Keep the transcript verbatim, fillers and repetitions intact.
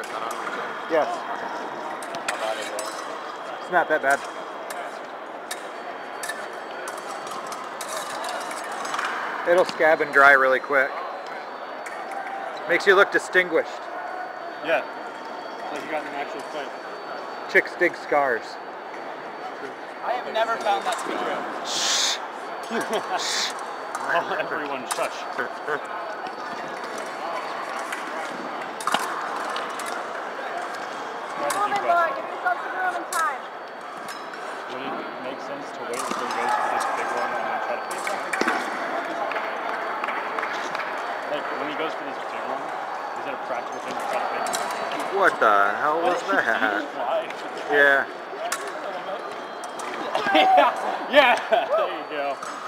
is that on YouTube? Yes. How bad is it? It's not that bad. It'll scab and dry really quick. Makes you look distinguished. Yeah. Like you got an actual fight. Chicks dig scars. I have never found that to be true. Shh. Oh, everyone shush. Come on, Lord, give yourself some room and time. Would it make sense to wait until he goes for this big one and then try to face him? Like, when he goes for this big one, is it a practical thing to try to face him? What the hell was that? Yeah. Yeah. yeah, there you go.